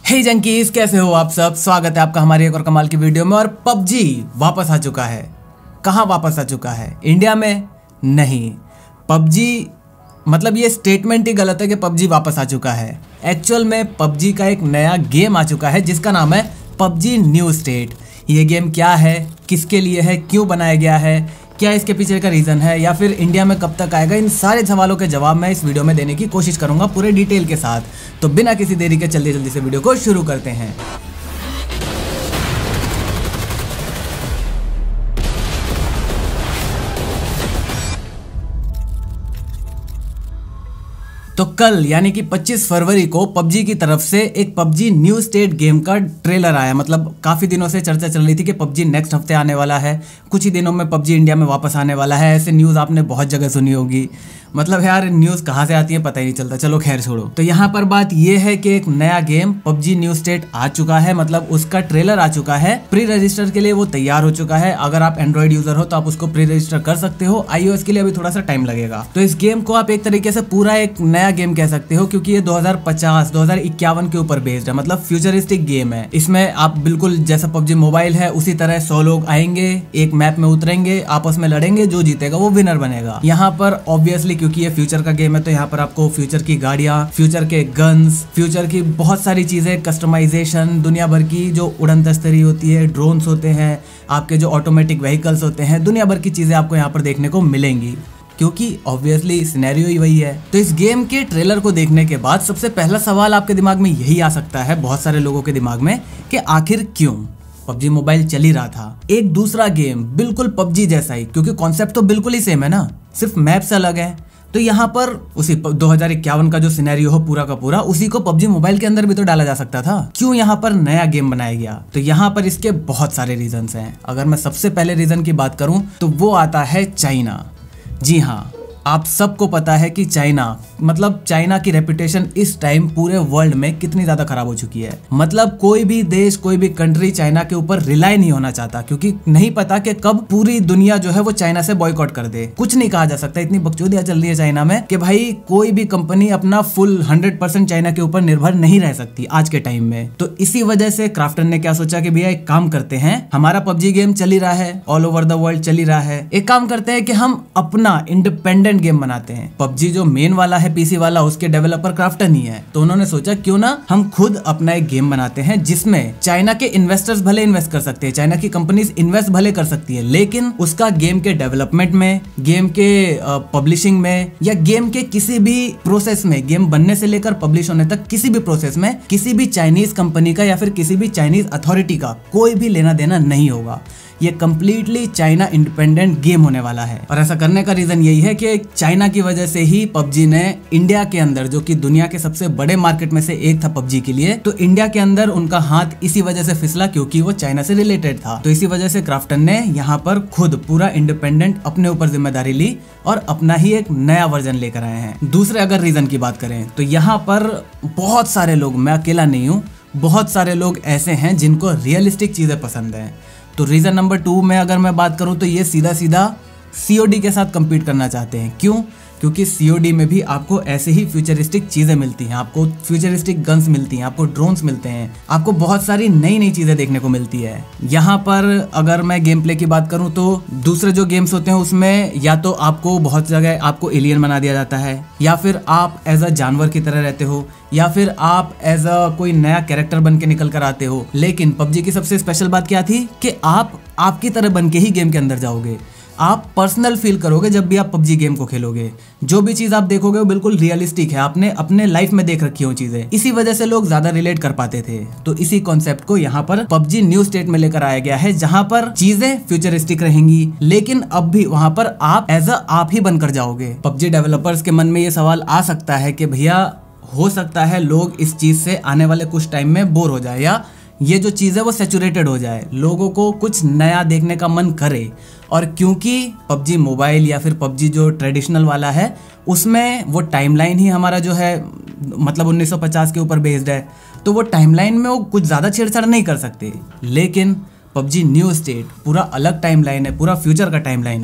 हे junkies, कैसे हो आप सब। स्वागत है आपका हमारी एक और कमाल की वीडियो में। और पबजी वापस आ चुका है। कहाँ वापस आ चुका है? इंडिया में नहीं। पबजी मतलब ये स्टेटमेंट ही गलत है कि पबजी वापस आ चुका है। एक्चुअल में पबजी का एक नया गेम आ चुका है जिसका नाम है पबजी न्यू स्टेट। ये गेम क्या है, किसके लिए है, क्यों बनाया गया है, क्या इसके पीछे का रीज़न है, या फिर इंडिया में कब तक आएगा, इन सारे सवालों के जवाब मैं इस वीडियो में देने की कोशिश करूंगा पूरे डिटेल के साथ। तो बिना किसी देरी के जल्दी से वीडियो को शुरू करते हैं। तो कल यानी कि 25 फरवरी को पबजी की तरफ से एक पबजी न्यू स्टेट गेम का ट्रेलर आया। मतलब काफ़ी दिनों से चर्चा चल रही थी कि पबजी नेक्स्ट हफ्ते आने वाला है, कुछ ही दिनों में पबजी इंडिया में वापस आने वाला है। ऐसे न्यूज़ आपने बहुत जगह सुनी होगी। मतलब यार न्यूज़ कहाँ से आती है पता ही नहीं चलता। चलो खैर छोड़ो। तो यहाँ पर बात यह है कि एक नया गेम पबजी न्यू स्टेट आ चुका है। मतलब उसका ट्रेलर आ चुका है। प्री रजिस्टर के लिए वो तैयार हो चुका है। अगर आप एंड्रॉइड यूजर हो तो आप उसको प्री रजिस्टर कर सकते हो। iOS के लिए अभी थोड़ा सा टाइम लगेगा। तो इस गेम को आप एक तरीके से पूरा एक नया गेम कह सकते हो, क्योंकि ये 2050-2051 के ऊपर बेस्ड है। मतलब फ्यूचरिस्टिक गेम है। इसमें आप बिल्कुल जैसा पबजी मोबाइल है उसी तरह 100 लोग आएंगे, एक मैप में उतरेंगे, आपस में लड़ेंगे, जो जीतेगा वो विनर बनेगा। यहाँ पर ऑब्वियसली क्योंकि ये फ्यूचर का गेम है तो यहाँ पर आपको फ्यूचर की गाड़ियां, फ्यूचर के गन्स, फ्यूचर की बहुत सारी चीजें, कस्टमाइजेशन, दुनिया भर की जो उड़न तस्तरी होती है, ड्रोन्स होते हैं, आपके जो ऑटोमेटिक व्हीकल्स होते हैं, दुनिया भर की चीजें आपको यहाँ पर देखने को मिलेंगी, क्योंकि ऑब्वियसली सिनेरियो ही वही है। तो इस गेम के ट्रेलर को देखने के बाद सबसे पहला सवाल आपके दिमाग में यही आ सकता है, बहुत सारे लोगों के दिमाग में, कि आखिर क्यों पबजी मोबाइल चल ही रहा था, एक दूसरा गेम बिल्कुल पबजी जैसा ही, क्योंकि कॉन्सेप्ट तो बिल्कुल ही सेम है ना, सिर्फ मैप्स अलग है। तो यहाँ पर उसी 2051 का जो सिनेरियो हो पूरा का पूरा, उसी को पबजी मोबाइल के अंदर भी तो डाला जा सकता था। क्यों यहाँ पर नया गेम बनाया गया? तो यहाँ पर इसके बहुत सारे रीजंस हैं। अगर मैं सबसे पहले रीजन की बात करूं तो वो आता है चाइना। जी हाँ, आप सबको पता है कि चाइना की रेपुटेशन इस टाइम पूरे वर्ल्ड में कितनी ज्यादा खराब हो चुकी है। मतलब कोई भी देश, कोई भी कंट्री चाइना के ऊपर रिलाई नहीं होना चाहता, क्योंकि नहीं पता कि कब पूरी दुनिया जो है वो चाइना से बॉयकॉट कर दे। कुछ नहीं कहा जा सकता, इतनी बकचोदियां चल रही है चाइना में कि भाई कोई भी कंपनी अपना फुल 100% चाइना के ऊपर निर्भर नहीं रह सकती आज के टाइम में। तो इसी वजह से क्राफ्टन ने क्या सोचा कि भैया एक काम करते हैं, हमारा पबजी गेम चल ही रहा है, ऑल ओवर द वर्ल्ड चल ही रहा है, एक काम करते हैं कि हम अपना इंडिपेंडेंट गेम बनाते हैं। पबजी जो मेन वाला है पीसी वाला, उसके डेवलपर क्राफ्टन ही है। तो उन्होंने सोचा क्यों ना हम खुद अपना एक गेम बनाते हैं जिसमें चाइना के इन्वेस्टर्स भले इन्वेस्ट कर सकते हैं, चाइना की कंपनीज इन्वेस्ट भले कर सकती है, लेकिन उसका गेम के डेवलपमेंट में, गेम के पब्लिशिंग में, या गेम के किसी भी प्रोसेस में, गेम बनने से लेकर पब्लिश होने तक किसी भी प्रोसेस में किसी भी चाइनीज कंपनी का या फिर किसी भी चाइनीज अथॉरिटी का कोई भी लेना देना नहीं होगा। ये कंप्लीटली चाइना इंडिपेंडेंट गेम होने वाला है। और ऐसा करने का रीजन यही है कि चाइना की वजह से ही पबजी ने इंडिया के अंदर, जो कि दुनिया के सबसे बड़े मार्केट में से एक था पबजी के लिए, तो इंडिया के अंदर उनका हाथ इसी वजह से फिसला क्योंकि वो चाइना से रिलेटेड था। तो इसी वजह से क्राफ्टन ने यहाँ पर खुद पूरा इंडिपेंडेंट अपने ऊपर जिम्मेदारी ली और अपना ही एक नया वर्जन लेकर आए हैं। दूसरे अगर रीजन की बात करें तो यहाँ पर बहुत सारे लोग, मैं अकेला नहीं हूँ, बहुत सारे लोग ऐसे हैं जिनको रियलिस्टिक चीजें पसंद है। तो रीजन नंबर 2 में अगर मैं बात करूं तो ये सीधा COD के साथ compete करना चाहते हैं। क्यों? क्योंकि COD में भी आपको ऐसे ही फ्यूचरिस्टिक चीजें मिलती हैं, आपको फ्यूचरिस्टिक गन्स मिलती हैं, आपको ड्रोन्स मिलते हैं, आपको बहुत सारी नई नई चीजें देखने को मिलती है। यहाँ पर अगर मैं गेम प्ले की बात करूँ तो दूसरे जो गेम्स होते हैं उसमें या तो आपको बहुत जगह आपको एलियन बना दिया जाता है, या फिर आप एज अ जानवर की तरह रहते हो, या फिर आप एज अ कोई नया कैरेक्टर बन के निकल कर आते हो। लेकिन पबजी की सबसे स्पेशल बात क्या थी कि आप आपकी तरह बन के ही गेम के अंदर जाओगे। आप पर्सनल फील करोगे जब भी आप पबजी गेम को खेलोगे। जो भी चीज आप देखोगे वो बिल्कुल रियलिस्टिक है, आपने अपने लाइफ में देख रखी हो चीजें। इसी वजह से लोग ज्यादा रिलेट कर पाते थे। तो इसी कॉन्सेप्ट को यहाँ पर पबजी न्यू स्टेट में लेकर आया गया है, जहाँ पर चीजें फ्यूचरिस्टिक रहेंगी, लेकिन अब भी वहाँ पर आप एज अ आप ही बनकर जाओगे। पबजी डेवलपर्स के मन में ये सवाल आ सकता है कि भैया हो सकता है लोग इस चीज से आने वाले कुछ टाइम में बोर हो जाए, या ये जो चीज़ है वो सैचुरेटेड हो जाए, लोगों को कुछ नया देखने का मन करे। और क्योंकि पबजी मोबाइल या फिर पबजी जो ट्रेडिशनल वाला है उसमें वो टाइमलाइन ही हमारा जो है मतलब 1950 के ऊपर बेस्ड है, तो वो टाइमलाइन में वो कुछ ज़्यादा छेड़छाड़ नहीं कर सकते। लेकिन पबजी न्यू स्टेट पूरा अलग टाइमलाइन है, पूरा फ्यूचर का टाइमलाइन है।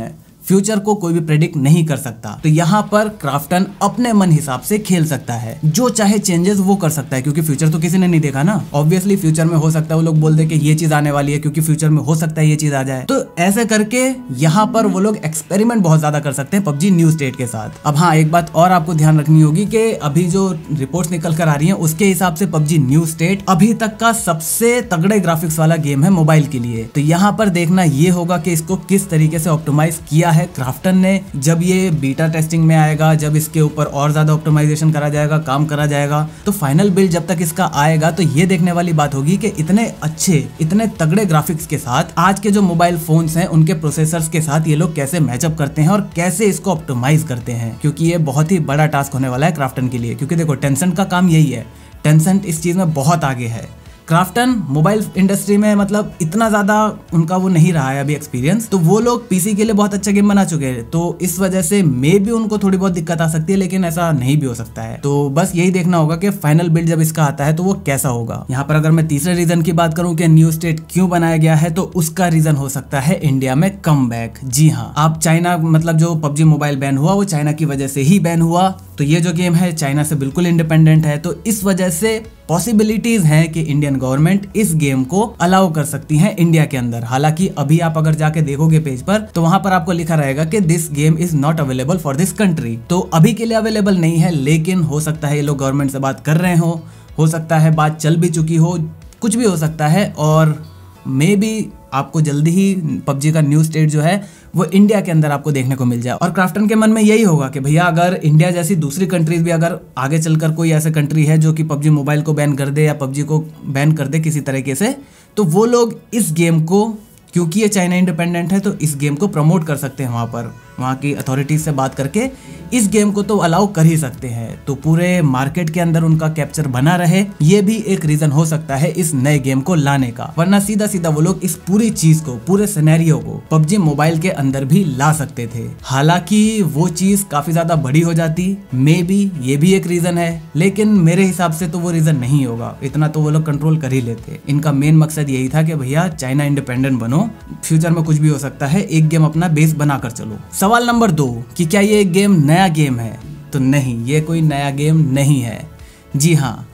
फ्यूचर को कोई भी प्रेडिक्ट नहीं कर सकता। तो यहाँ पर क्राफ्टन अपने मन हिसाब से खेल सकता है, जो चाहे चेंजेस वो कर सकता है, क्योंकि फ्यूचर तो किसी ने नहीं देखा ना। ऑब्वियसली फ्यूचर में हो सकता है वो लोग बोल दे कि ये चीज आने वाली है, क्योंकि फ्यूचर में हो सकता है ये चीज आ जाए। तो ऐसे करके यहाँ पर वो लोग एक्सपेरिमेंट बहुत ज्यादा कर सकते हैं पबजी न्यू स्टेट के साथ। अब हाँ, एक बात और आपको ध्यान रखनी होगी कि अभी जो रिपोर्ट्स निकल कर आ रही है उसके हिसाब से पबजी न्यू स्टेट अभी तक का सबसे तगड़े ग्राफिक्स वाला गेम है मोबाइल के लिए। तो यहाँ पर देखना ये होगा कि इसको किस तरीके से ऑप्टिमाइज किया है क्राफ्टन ने। जब ये बीटा टेस्टिंग में आएगा, जब इसके ऊपर और ज्यादा ऑप्टिमाइजेशन करा जाएगा, काम करा जाएगा, तो फाइनल बिल्ड जब तक इसका आएगा तो ये देखने वाली बात होगी कि इतने अच्छे, इतने तगड़े ग्राफिक्स के साथ आज के जो मोबाइल फोन्स हैं उनके प्रोसेसर्स के साथ ये लोग कैसे मैचअप करते हैं और कैसे इसको ऑप्टिमाइज करते हैं, क्योंकि ये बहुत ही बड़ा टास्क होने वाला है क्राफ्टन के लिए। क्योंकि देखो, टेंसेंट का काम यही है, टेंसेंट इस चीज में बहुत आगे है। क्राफ्टन मोबाइल इंडस्ट्री में मतलब इतना ज्यादा उनका वो नहीं रहा है अभी एक्सपीरियंस, तो वो लोग पीसी के लिए बहुत अच्छा गेम बना चुके हैं। तो इस वजह से मे भी उनको थोड़ी बहुत दिक्कत आ सकती है, लेकिन ऐसा नहीं भी हो सकता है। तो बस यही देखना होगा कि फाइनल बिल्ड जब इसका आता है तो वो कैसा होगा। यहाँ पर अगर मैं तीसरे रीजन की बात करूँ कि न्यू स्टेट क्यों बनाया गया है, तो उसका रीजन हो सकता है इंडिया में कमबैक। जी हाँ, आप चाइना, मतलब जो पबजी मोबाइल बैन हुआ वो चाइना की वजह से ही बैन हुआ। तो ये जो गेम है चाइना से बिल्कुल इंडिपेंडेंट है, तो इस वजह से पॉसिबिलिटीज हैं कि इंडियन गवर्नमेंट इस गेम को अलाउ कर सकती है इंडिया के अंदर। हालांकि अभी आप अगर जाके देखोगे पेज पर तो वहां पर आपको लिखा रहेगा कि this game is not available for this country. तो अभी के लिए अवेलेबल नहीं है, लेकिन हो सकता है ये लोग गवर्नमेंट से बात कर रहे हो सकता है बात चल भी चुकी हो, कुछ भी हो सकता है। और मे बी आपको जल्दी ही पबजी का न्यू स्टेट जो है वो इंडिया के अंदर आपको देखने को मिल जाए। और क्राफ्टन के मन में यही होगा कि भैया अगर इंडिया जैसी दूसरी कंट्रीज भी अगर आगे चलकर कोई ऐसे कंट्री है जो कि पबजी मोबाइल को बैन कर दे या पबजी को बैन कर दे किसी तरीके से, तो वो लोग इस गेम को, क्योंकि ये चाइना इंडिपेंडेंट है, तो इस गेम को प्रमोट कर सकते हैं वहाँ की अथॉरिटीज से बात करके इस गेम को तो अलाउ कर ही सकते हैं। तो पूरे मार्केट के अंदर उनका कैप्चर बना रहे, ये भी एक रीजन हो सकता है इस नए गेम को लाने का। वरना सीधा सीधा वो लोग इस पूरी चीज को, पूरे सिनेरियो को पबजी मोबाइल के अंदर भी ला सकते थे। हालांकि वो चीज काफी ज्यादा बड़ी हो जाती, मे बी ये भी एक रीजन है, लेकिन मेरे हिसाब से तो वो रीजन नहीं होगा। इतना तो वो लोग कंट्रोल कर ही लेते। इनका मेन मकसद यही था कि भैया चाइना इंडिपेंडेंट बनो, फ्यूचर में कुछ भी हो सकता है, एक गेम अपना बेस बनाकर चलो। सवाल नंबर 2 कि क्या ये गेम नया गेम है? तो नहीं, ये कोई नया गेम नहीं है। जी हाँ,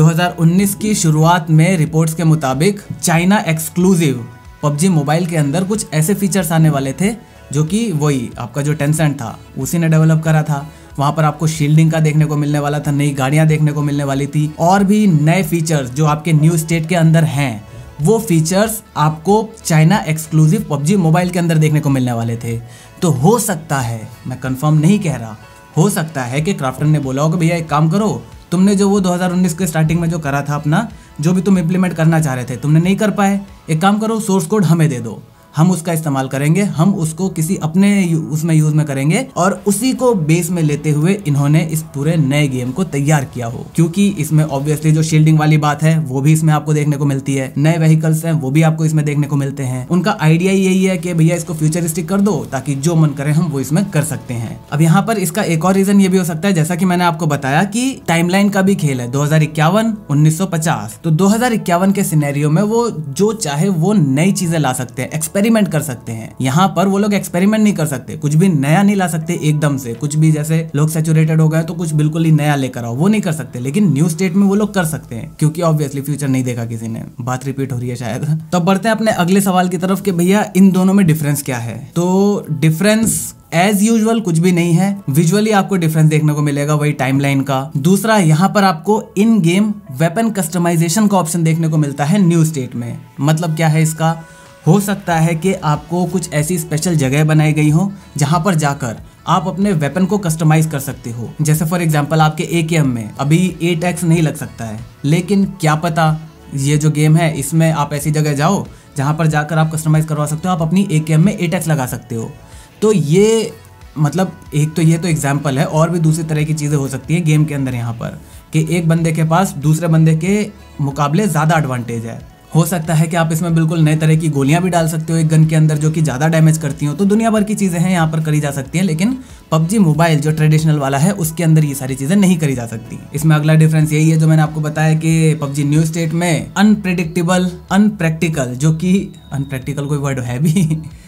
2019 की शुरुआत में रिपोर्ट्स के मुताबिक चाइना एक्सक्लूसिव पबजी मोबाइल के अंदर कुछ ऐसे फीचर्स आने वाले थे जो कि वही आपका जो टेंसेंट था उसी ने डेवलप करा था। वहाँ पर आपको शील्डिंग का देखने को मिलने वाला था, नई गाड़ियाँ देखने को मिलने वाली थी, और भी नए फीचर्स जो आपके न्यू स्टेट के अंदर हैं, वो फीचर्स आपको चाइना एक्सक्लूसिव पबजी मोबाइल के अंदर देखने को मिलने वाले थे। तो हो सकता है, मैं कंफर्म नहीं कह रहा, हो सकता है कि क्राफ्टन ने बोला हो कि भैया एक काम करो, तुमने जो वो 2019 के स्टार्टिंग में जो करा था अपना, जो भी तुम इम्प्लीमेंट करना चाह रहे थे, तुमने नहीं कर पाए, एक काम करो सोर्स कोड हमें दे दो, हम उसका इस्तेमाल करेंगे, हम उसको किसी अपने उसमें यूज में करेंगे, और उसी को बेस में लेते हुए इन्होंने इस पूरे नए गेम को तैयार किया हो। क्योंकि इसमें ऑब्वियसली जो शील्डिंग वाली बात है वो भी इसमें आपको देखने को मिलती है, नए व्हीकल्स हैं वो भी आपको इसमें देखने को मिलते हैं। उनका आइडिया यही है कि भैया इसको फ्यूचरिस्टिक कर दो ताकि जो मन करे हम वो इसमें कर सकते हैं। अब यहाँ पर इसका एक और रीजन ये भी हो सकता है, जैसा कि मैंने आपको बताया कि टाइमलाइन का भी खेल है, 2051, 1950। तो 2051 के सिनेरियो में वो जो चाहे वो नई चीजें ला सकते हैं, एक्सपेरिमेंट कर सकते हैं। यहाँ पर वो लोग एक्सपेरिमेंट नहीं कर सकते, कुछ भी नया नहीं ला सकते एकदम से, कुछ भी जैसे लोग सैचुरेटेड हो गए तो कुछ बिल्कुल ही नया लेकर आओ, वो नहीं कर सकते। लेकिन न्यू स्टेट में वो लोग कर सकते हैं, क्योंकि ऑब्वियसली फ्यूचर नहीं देखा किसी ने, बात रिपीट हो रही है शायद। तो बढ़ते हैं अपने अगले सवाल की तरफ कि भैया इन दोनों में डिफरेंस क्या है। तो डिफरेंस एज यूजुअल कुछ भी नहीं है, विजुअली आपको डिफरेंस देखने को मिलेगा वही टाइमलाइन का। दूसरा, यहाँ पर आपको इन गेम वेपन कस्टमाइजेशन का ऑप्शन देखने को मिलता है न्यू स्टेट में। मतलब क्या है इसका, हो सकता है कि आपको कुछ ऐसी स्पेशल जगह बनाई गई हो जहां पर जाकर आप अपने वेपन को कस्टमाइज कर सकते हो। जैसे फॉर एग्जांपल आपके AKM में अभी 8x नहीं लग सकता है, लेकिन क्या पता ये जो गेम है इसमें आप ऐसी जगह जाओ जहां पर जाकर आप कस्टमाइज करवा सकते हो, आप अपनी AKM में 8x लगा सकते हो। तो ये मतलब एक तो ये तो एग्जाम्पल है, और भी दूसरी तरह की चीज़ें हो सकती है गेम के अंदर यहाँ पर, कि एक बंदे के पास दूसरे बंदे के मुकाबले ज़्यादा एडवांटेज है। हो सकता है कि आप इसमें बिल्कुल नए तरह की गोलियां भी डाल सकते हो एक गन के अंदर जो कि ज़्यादा डैमेज करती हो। तो दुनिया भर की चीज़ें हैं यहाँ पर करी जा सकती हैं, लेकिन पबजी मोबाइल जो ट्रेडिशनल वाला है उसके अंदर ये सारी चीज़ें नहीं करी जा सकती। इसमें अगला डिफरेंस यही है जो मैंने आपको बताया कि पबजी न्यू स्टेट में अनप्रेडिक्टेबल, अनप्रैक्टिकल, जो कि अनप्रैक्टिकल कोई वर्ड है भी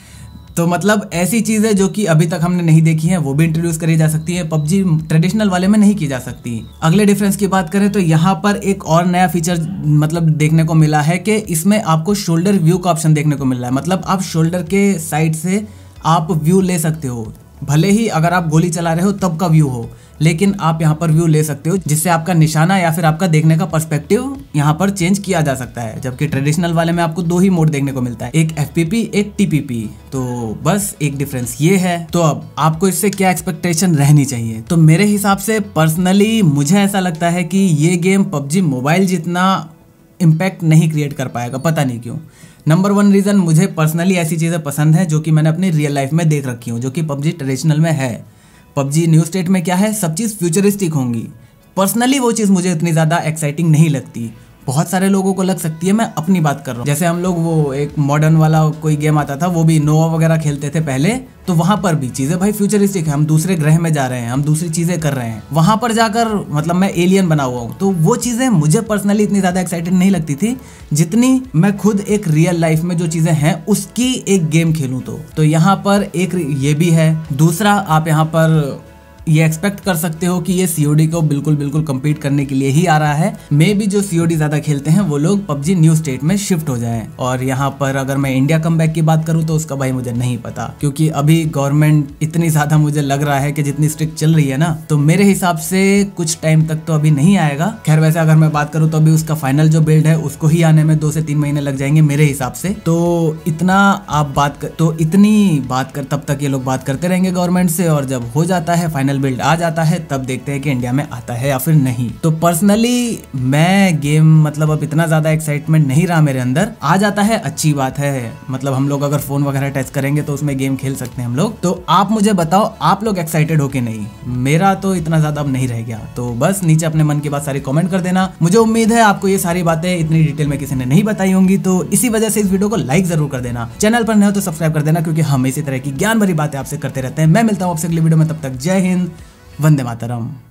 तो मतलब ऐसी चीजें जो कि अभी तक हमने नहीं देखी हैं वो भी इंट्रोड्यूस करी जा सकती है, पबजी ट्रेडिशनल वाले में नहीं की जा सकती। अगले डिफरेंस की बात करें तो यहाँ पर एक और नया फीचर मतलब देखने को मिला है कि इसमें आपको शोल्डर व्यू का ऑप्शन देखने को मिल रहा है। मतलब आप शोल्डर के साइड से आप व्यू ले सकते हो, भले ही अगर आप गोली चला रहे हो तब का व्यू हो, लेकिन आप यहाँ पर व्यू ले सकते हो, जिससे आपका निशाना या फिर आपका देखने का पर्सपेक्टिव यहाँ पर चेंज किया जा सकता है। जबकि ट्रेडिशनल वाले में आपको 2 ही मोड देखने को मिलता है, एक FPP एक TPP। तो बस एक डिफरेंस ये है। तो अब आपको इससे क्या एक्सपेक्टेशन रहनी चाहिए? तो मेरे हिसाब से पर्सनली मुझे ऐसा लगता है कि ये गेम PUBG मोबाइल जितना इम्पैक्ट नहीं क्रिएट कर पाएगा, पता नहीं क्यों। नंबर 1 रीज़न, मुझे पर्सनली ऐसी चीज़ें पसंद हैं जो कि मैंने अपनी रियल लाइफ में देख रखी हूँ, जो कि PUBG ट्रेडिशनल में है। PUBG न्यू स्टेट में क्या है, सब चीज़ फ्यूचरिस्टिक होंगी। पर्सनली वो चीज़ मुझे इतनी ज़्यादा एक्साइटिंग नहीं लगती। बहुत सारे लोगों को लग सकती है, मैं अपनी बात कर रहा हूँ। जैसे हम लोग वो एक मॉडर्न वाला कोई गेम आता था, वो भी नोवा वगैरह खेलते थे पहले, तो वहाँ पर भी चीज़ें भाई फ्यूचरिस्टिक है, हम दूसरे ग्रह में जा रहे हैं, हम दूसरी चीज़ें कर रहे हैं, वहाँ पर जाकर मतलब मैं एलियन बना हुआ हूँ। तो वो चीज़ें मुझे पर्सनली इतनी ज़्यादा एक्साइटेड नहीं लगती थी जितनी मैं खुद एक रियल लाइफ में जो चीज़ें हैं उसकी एक गेम खेलूँ। तो यहाँ पर एक ये भी है। दूसरा, आप यहाँ पर ये एक्सपेक्ट कर सकते हो कि ये COD को बिल्कुल कम्पीट करने के लिए ही आ रहा है। मे भी जो COD ज़्यादा खेलते हैं वो लोग PUBG न्यू स्टेट में शिफ्ट हो जाएं। और यहाँ पर अगर मैं इंडिया कमबैक की बात करूँ तो उसका भाई मुझे नहीं पता, क्योंकि अभी गवर्नमेंट इतनी ज़्यादा मुझे लग रहा है कि जितनी स्ट्रिक्ट चल रही है ना, तो मेरे हिसाब से कुछ टाइम तक तो अभी नहीं आएगा। खैर वैसे अगर मैं बात करूँ तो अभी उसका फाइनल जो बिल्ड है उसको ही आने में 2 से 3 महीने लग जाएंगे मेरे हिसाब से। तो इतना आप इतनी बात कर तब तक ये लोग बात करते रहेंगे गवर्नमेंट से, और जब हो जाता है फाइनल बिल्ड आ जाता है तब देखते हैं कि इंडिया में आता है या फिर नहीं। तो पर्सनली मैं गेम मतलब अब इतना ज्यादा एक्साइटमेंट नहीं रहा मेरे अंदर। आ जाता है अच्छी बात है, मतलब हम लोग अगर फोन वगैरह टच करेंगे तो उसमें गेम खेल सकते हैं हम लोग। तो आप मुझे बताओ आप लोग एक्साइटेड हो कि नहीं? मेरा तो इतना ज्यादा अब नहीं रह गया। तो बस नीचे अपने मन की बात सारी कमेंट कर देना। मुझे उम्मीद है आपको ये सारी बातें इतनी डिटेल में किसी ने नहीं बताई होंगी, तो इसी वजह से इस वीडियो को लाइक जरूर कर देना। चैनल पर नए हो तो सब्सक्राइब कर देना, क्योंकि हम इसी तरह की ज्ञान भरी बातें आपसे करते रहते हैं। मैं मिलता हूँ आपसे अगली वीडियो में, तब तक जय हिंद, वंदे मातरम।